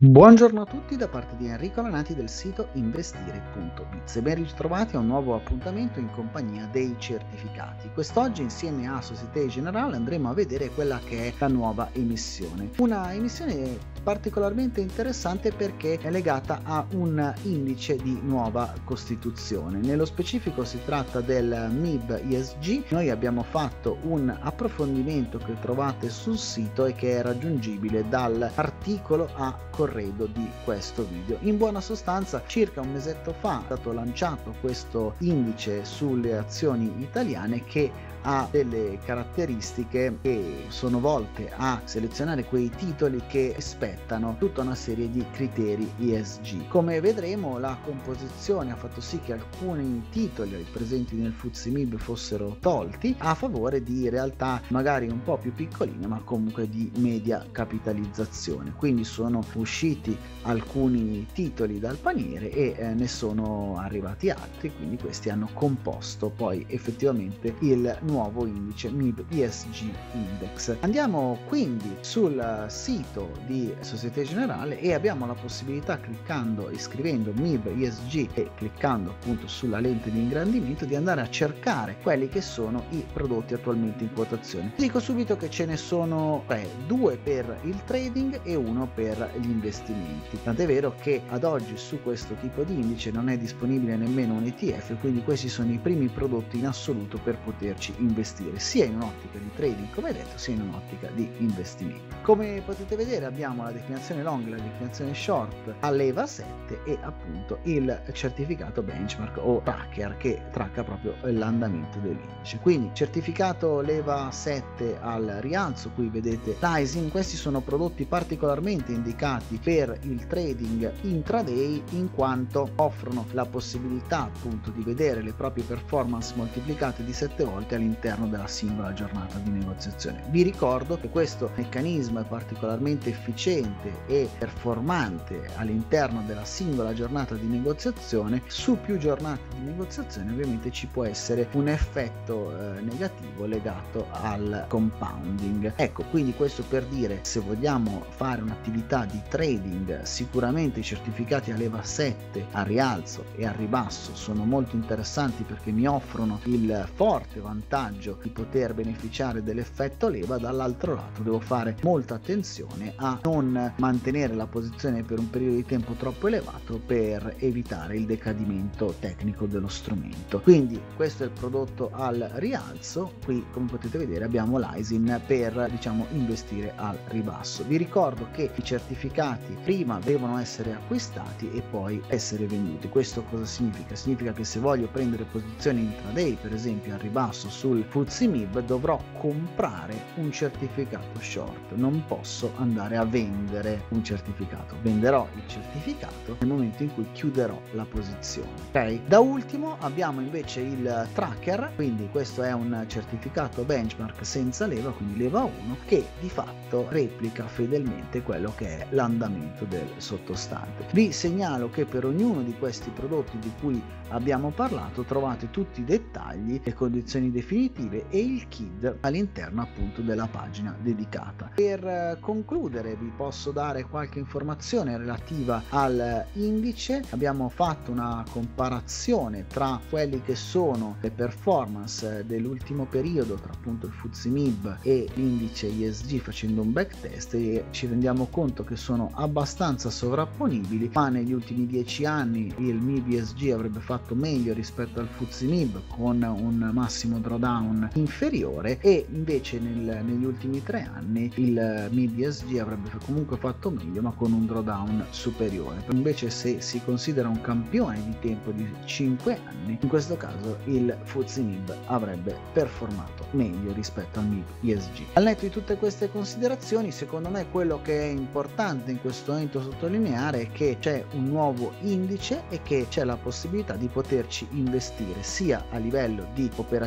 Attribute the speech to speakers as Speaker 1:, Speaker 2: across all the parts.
Speaker 1: Buongiorno a tutti da parte di Enrico Lanati del sito investire.biz e ben ritrovati a un nuovo appuntamento in compagnia dei certificati. Quest'oggi insieme a Société Générale andremo a vedere quella che è la nuova emissione. Una emissione particolarmente interessante perché è legata a un indice di nuova costituzione. Nello specifico si tratta del MIB ESG. Noi abbiamo fatto un approfondimento che trovate sul sito e che è raggiungibile dall'articolo a corredo di questo video. In buona sostanza, circa un mesetto fa è stato lanciato questo indice sulle azioni italiane che ha delle caratteristiche che sono volte a selezionare quei titoli che rispettano tutta una serie di criteri ESG. Come vedremo, la composizione ha fatto sì che alcuni titoli presenti nel FTSE MIB fossero tolti a favore di realtà magari un po' più piccoline ma comunque di media capitalizzazione. Quindi sono usciti alcuni titoli dal paniere e ne sono arrivati altri, quindi questi hanno composto poi effettivamente il nuovo indice MIB ESG Index. Andiamo quindi sul sito di Société Générale e abbiamo la possibilità, cliccando e scrivendo MIB ESG e cliccando appunto sulla lente di ingrandimento, di andare a cercare quelli che sono i prodotti attualmente in quotazione. Dico subito che ce ne sono due per il trading e uno per gli investimenti, tant'è vero che ad oggi su questo tipo di indice non è disponibile nemmeno un ETF, quindi questi sono i primi prodotti in assoluto per poterci investire sia in un'ottica di trading, come detto, sia in un'ottica di investimento. Come potete vedere abbiamo la declinazione long e la declinazione short all'EVA 7 e appunto il certificato benchmark o tracker che tracca proprio l'andamento dell'indice. Quindi certificato l'EVA 7 al rialzo, qui vedete l'ISIN. Questi sono prodotti particolarmente indicati per il trading intraday in quanto offrono la possibilità appunto di vedere le proprie performance moltiplicate di 7 volte all'interno della singola giornata di negoziazione. Vi ricordo che questo meccanismo è particolarmente efficiente e performante all'interno della singola giornata di negoziazione. Su più giornate di negoziazione ovviamente ci può essere un effetto negativo legato al compounding. Ecco, quindi questo per dire, se vogliamo fare un'attività di trading, sicuramente i certificati a leva 7 a rialzo e a ribasso sono molto interessanti perché mi offrono il forte vantaggio di poter beneficiare dell'effetto leva. Dall'altro lato devo fare molta attenzione a non mantenere la posizione per un periodo di tempo troppo elevato per evitare il decadimento tecnico dello strumento. Quindi questo è il prodotto al rialzo. Qui, come potete vedere, abbiamo l'ISIN per investire al ribasso. Vi ricordo che i certificati prima devono essere acquistati e poi essere venduti. Questo cosa significa? Significa che se voglio prendere posizioni intraday, per esempio al ribasso sul FTSE MIB, dovrò comprare un certificato short, non posso andare a vendere un certificato. Venderò il certificato nel momento in cui chiuderò la posizione. Ok? Da ultimo abbiamo invece il tracker, quindi questo è un certificato benchmark senza leva, quindi leva 1, che di fatto replica fedelmente quello che è l'andamento del sottostante. Vi segnalo che per ognuno di questi prodotti di cui abbiamo parlato trovate tutti i dettagli, le condizioni definitive e il KID all'interno appunto della pagina dedicata. Per concludere vi posso dare qualche informazione relativa al indice. Abbiamo fatto una comparazione tra quelli che sono le performance dell'ultimo periodo tra appunto il FTSE MIB e l'indice ESG facendo un backtest e ci rendiamo conto che sono abbastanza sovrapponibili, ma negli ultimi 10 anni il MIB ESG avrebbe fatto meglio rispetto al FTSE MIB con un massimo drawdown inferiore e invece negli ultimi 3 anni il MIB ESG avrebbe comunque fatto meglio ma con un drawdown superiore. Invece se si considera un campione di tempo di 5 anni, in questo caso il FTSE MIB avrebbe performato meglio rispetto al MIB ESG. Al netto di tutte queste considerazioni, secondo me quello che è importante in questo momento sottolineare è che c'è un nuovo indice e che c'è la possibilità di poterci investire sia a livello di operatività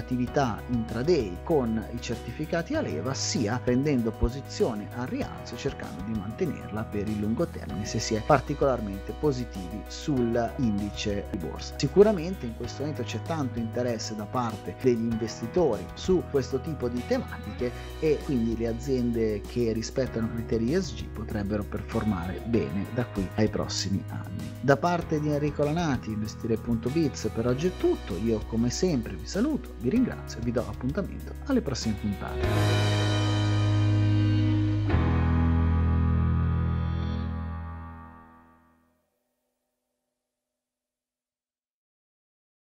Speaker 1: attività intraday con i certificati a leva, sia prendendo posizione al rialzo e cercando di mantenerla per il lungo termine se si è particolarmente positivi sull'indice di borsa. Sicuramente in questo momento c'è tanto interesse da parte degli investitori su questo tipo di tematiche e quindi le aziende che rispettano criteri ESG potrebbero performare bene da qui ai prossimi anni. Da parte di Enrico Lanati, investire.biz, per oggi è tutto. Io come sempre vi saluto, vi ringrazio e vi do appuntamento alle prossime puntate.